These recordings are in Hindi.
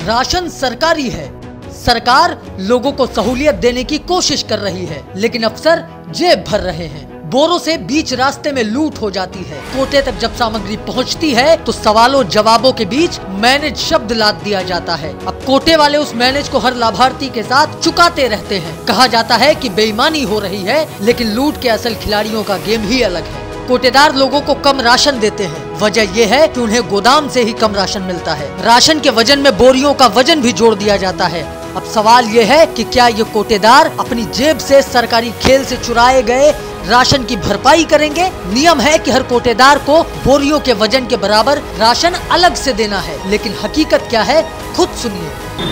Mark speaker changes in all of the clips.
Speaker 1: राशन सरकारी है। सरकार लोगों को सहूलियत देने की कोशिश कर रही है, लेकिन अफसर जेब भर रहे हैं। बोरों से बीच रास्ते में लूट हो जाती है। कोटे तक जब सामग्री पहुंचती है तो सवालों जवाबों के बीच मैनेज शब्द लाद दिया जाता है। अब कोटे वाले उस मैनेज को हर लाभार्थी के साथ चुकाते रहते हैं। कहा जाता है कि बेईमानी हो रही है, लेकिन लूट के असल खिलाड़ियों का गेम ही अलग है। कोटेदार लोगों को कम राशन देते हैं। वजह यह है कि उन्हें गोदाम से ही कम राशन मिलता है। राशन के वजन में बोरियों का वजन भी जोड़ दिया जाता है। अब सवाल ये है कि क्या ये कोटेदार अपनी जेब से सरकारी खेल से चुराए गए राशन की भरपाई करेंगे? नियम है कि हर कोटेदार को बोरियों के वजन के बराबर राशन अलग से देना है, लेकिन हकीकत क्या है खुद सुनिए।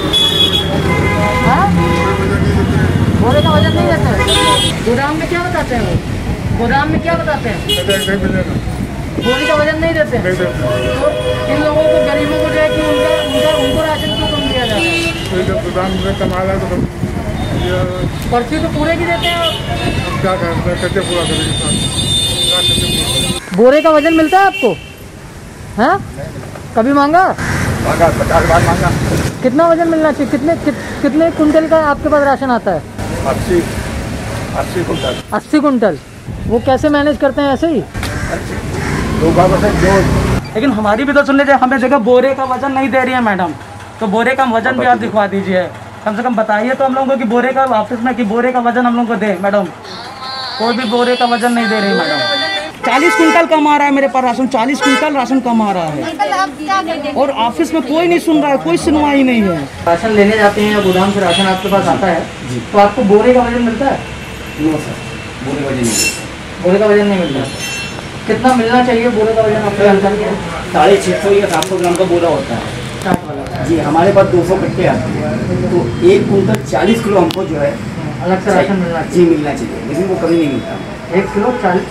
Speaker 2: बोरे का वजन नहीं देते हैं। गोदाम में क्या बताते हैं वो? गोदाम में क्या बताते हैं? बोरी का वजन नहीं देते हैं। तो इन लोगों को, गरीबों को जो है कि उनको राशन क्यों कम दिया जाता है?
Speaker 3: गोदाम में कमा रहा तो
Speaker 2: पर्ची तो पूरे की देते हैं।
Speaker 3: क्या करते पूरा
Speaker 2: बोरे का वजन मिलता है आपको? हाँ, कभी मांगा?
Speaker 3: 50 बार मांगा।
Speaker 2: कितना वजन मिलना चाहिए? कितने कुंटल का आपके पास राशन आता है?
Speaker 3: 80 कुंटल।
Speaker 2: 80 कुंटल। वो कैसे मैनेज करते हैं? ऐसे ही
Speaker 4: लेकिन हमारी भी तो सुन लीजिए, हमें जगह बोरे का वजन नहीं दे रही है मैडम, तो बोरे का वजन भी आप दिखवा दीजिए। कम से कम बताइए तो हम लोगों को कि बोरे का ऑफिस में कि बोरे का वजन हम लोग को दे मैडम। कोई भी बोरे का वजन नहीं दे रही मैडम। 40 कुंटल कम आ रहा है मेरे पास राशन, 40 कुंटल राशन कम आ रहा है और ऑफिस में कोई नहीं सुन रहा है, कोई सुनवाई नहीं है।
Speaker 2: राशन लेने जाते हैं या गोदाम से राशन आपके पास आता है जी, तो आपको बोरे का वजन मिलता है?
Speaker 5: नो सर, बोरे का वजन नहीं।
Speaker 2: बोरे का वजन नहीं मिलता। कितना मिलना चाहिए बोरे का वजन? आपको जानकारी है?
Speaker 5: 650 या 700 ग्राम का बोरा होता है जी। हमारे पास 200 कट्टे आते हैं, तो 1 कुंटल 40 किलो हमको जो है
Speaker 2: अलग से राशन मिलना
Speaker 5: जी मिलना चाहिए, लेकिन वो कभी नहीं मिलता।
Speaker 2: 1 किलो 40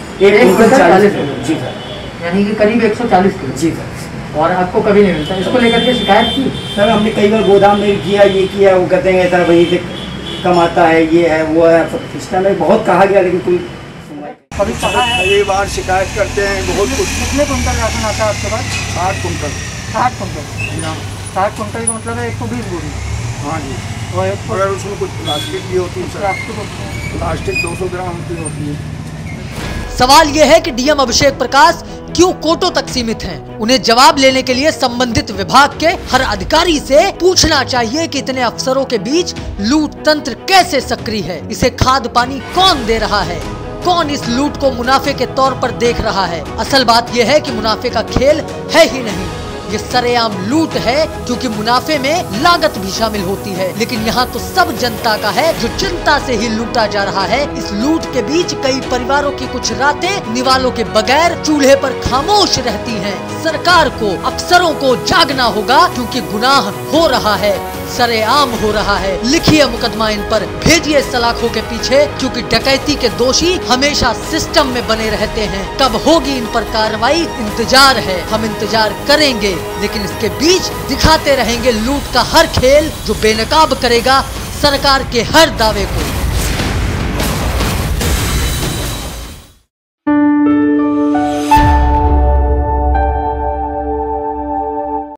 Speaker 5: किलो जी सर,
Speaker 2: यानी कि करीब 140 किलो
Speaker 5: जी सर।
Speaker 2: और आपको कभी नहीं मिलता। इसको लेकर के शिकायत की?
Speaker 5: सर हमने कई बार गोदाम में किया, ये किया, वो कहते हैं सर वहीं से कम आता है, ये है वो है। सिस्टम में बहुत कहा गया, लेकिन कोई
Speaker 2: कभी कहा है?
Speaker 3: कई बार शिकायत करते हैं बहुत कुछ।
Speaker 2: कितने कुंटल राशन आता है आपके पास?
Speaker 3: 60 कुंटल।
Speaker 2: 60 कुंटल। 60 कुंटल का मतलब है 120 बोरी।
Speaker 3: हाँ जी।
Speaker 2: और
Speaker 3: अगर उसमें कुछ प्लास्टिक भी होती है सर, प्लास्टिक 200 ग्राम की होती है।
Speaker 1: सवाल यह है कि डीएम अभिषेक प्रकाश क्यों कोटों तक सीमित हैं? उन्हें जवाब लेने के लिए संबंधित विभाग के हर अधिकारी से पूछना चाहिए कि इतने अफसरों के बीच लूट तंत्र कैसे सक्रिय है। इसे खाद पानी कौन दे रहा है? कौन इस लूट को मुनाफे के तौर पर देख रहा है? असल बात यह है कि मुनाफे का खेल है ही नहीं, ये सरेआम लूट है, क्योंकि मुनाफे में लागत भी शामिल होती है। लेकिन यहाँ तो सब जनता का है जो चिंता से ही लूटा जा रहा है। इस लूट के बीच कई परिवारों की कुछ रातें निवालों के बगैर चूल्हे पर खामोश रहती हैं। सरकार को, अफसरों को जागना होगा, क्योंकि गुनाह हो रहा है, सरेआम हो रहा है। लिखिए मुकदमा इन पर, भेजिए सलाखों के पीछे, क्योंकि डकैती के दोषी हमेशा सिस्टम में बने रहते हैं। कब होगी इन पर कार्रवाई, इंतजार है। हम इंतजार करेंगे, लेकिन इसके बीच दिखाते रहेंगे लूट का हर खेल, जो बेनकाब करेगा सरकार के हर दावे को।